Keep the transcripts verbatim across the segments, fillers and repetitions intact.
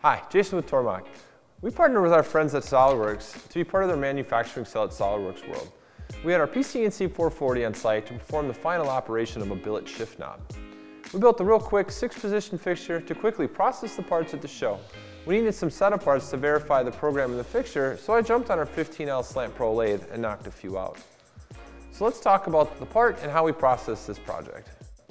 Hi, Jason with Tormach. We partnered with our friends at Solidworks to be part of their manufacturing cell at Solidworks World. We had our P C N C four forty on site to perform the final operation of a billet shift knob. We built a real quick six-position fixture to quickly process the parts at the show. We needed some setup parts to verify the program in the fixture, so I jumped on our fifteen L Slant-Pro lathe and knocked a few out. So let's talk about the part and how we process this project.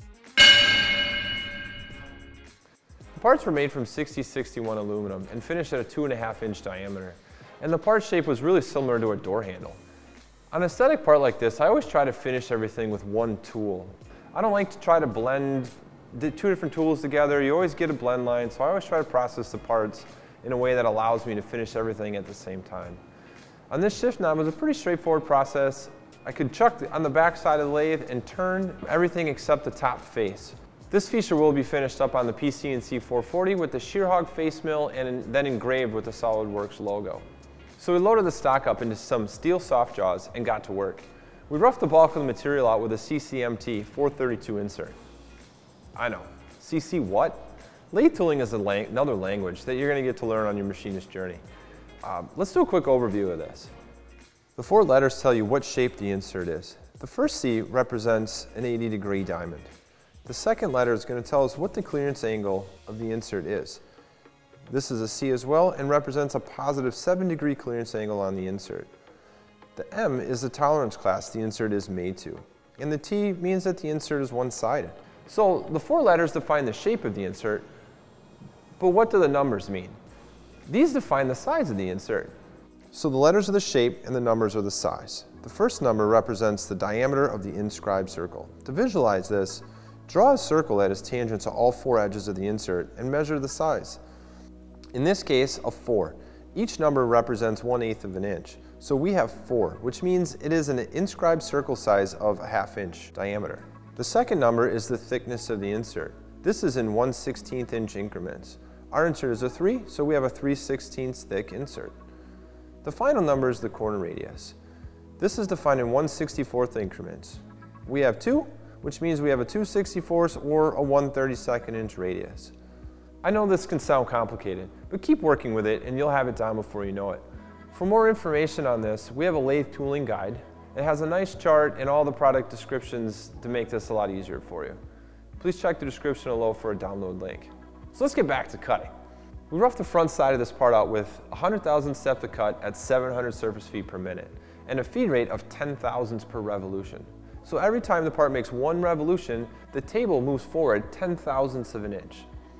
The parts were made from sixty sixty-one aluminum and finished at a two and a half inch diameter. And the part shape was really similar to a door handle. On an aesthetic part like this, I always try to finish everything with one tool. I don't like to try to blend the two different tools together. You always get a blend line, so I always try to process the parts in a way that allows me to finish everything at the same time. On this shift knob, it was a pretty straightforward process. I could chuck on the back side of the lathe and turn everything except the top face. This feature will be finished up on the P C N C four forty with the shear hog face mill and then engraved with the Solidworks logo. So we loaded the stock up into some steel soft jaws and got to work. We roughed the bulk of the material out with a C C M T four thirty-two insert. I know, C C what? Lathe tooling is a lang another language that you're going to get to learn on your machinist journey. Um, let's do a quick overview of this. The four letters tell you what shape the insert is. The first C represents an eighty degree diamond. The second letter is going to tell us what the clearance angle of the insert is. This is a C as well and represents a positive seven degree clearance angle on the insert. The M is the tolerance class the insert is made to. And the T means that the insert is one-sided. So the four letters define the shape of the insert, but what do the numbers mean? These define the size of the insert. So the letters are the shape and the numbers are the size. The first number represents the diameter of the inscribed circle. To visualize this, draw a circle that is tangent to all four edges of the insert and measure the size. In this case, a four. Each number represents one eighth of an inch. So we have four, which means it is an inscribed circle size of a half inch diameter. The second number is the thickness of the insert. This is in one sixteenth inch increments. Our insert is a three, so we have a three sixteenths thick insert. The final number is the corner radius. This is defined in one sixty-fourth increments. We have two, which means we have a two sixty-fourths or a one thirty-second inch radius. I know this can sound complicated, but keep working with it and you'll have it down before you know it. For more information on this, we have a lathe tooling guide. It has a nice chart and all the product descriptions to make this a lot easier for you. Please check the description below for a download link. So let's get back to cutting. We roughed the front side of this part out with one hundred thousand step to cut at seven hundred surface feet per minute and a feed rate of ten thousandths per revolution. So every time the part makes one revolution, the table moves forward ten thousandths of an inch.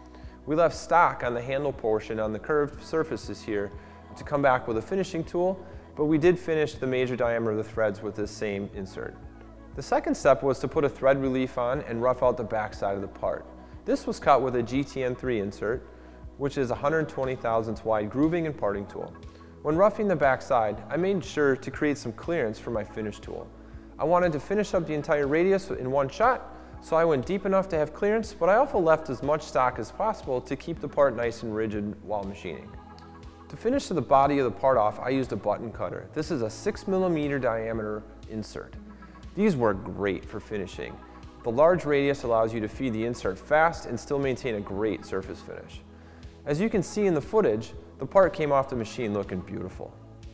We left stock on the handle portion on the curved surfaces here to come back with a finishing tool, but we did finish the major diameter of the threads with this same insert. The second step was to put a thread relief on and rough out the back side of the part. This was cut with a G T N three insert, which is a one hundred twenty thousandths wide grooving and parting tool. When roughing the back side, I made sure to create some clearance for my finish tool. I wanted to finish up the entire radius in one shot, so I went deep enough to have clearance, but I also left as much stock as possible to keep the part nice and rigid while machining. To finish the body of the part off, I used a button cutter. This is a six millimeter diameter insert. These work great for finishing. The large radius allows you to feed the insert fast and still maintain a great surface finish. As you can see in the footage, the part came off the machine looking beautiful.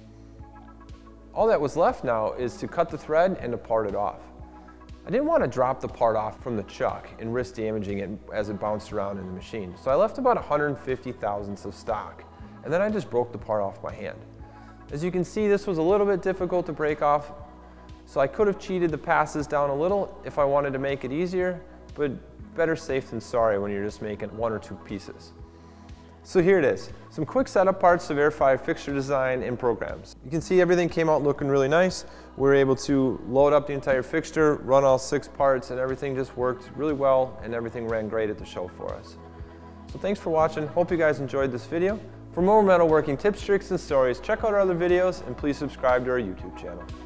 All that was left now is to cut the thread and to part it off. I didn't want to drop the part off from the chuck and risk damaging it as it bounced around in the machine, so I left about one hundred fifty thousandths of stock, and then I just broke the part off by hand. As you can see, this was a little bit difficult to break off, so I could have cheated the passes down a little if I wanted to make it easier, but better safe than sorry when you're just making one or two pieces. So here it is, some quick setup parts to verify fixture design and programs. You can see everything came out looking really nice. We were able to load up the entire fixture, run all six parts, and everything just worked really well and everything ran great at the show for us. So thanks for watching. Hope you guys enjoyed this video. For more metalworking tips, tricks, and stories, check out our other videos and please subscribe to our YouTube channel.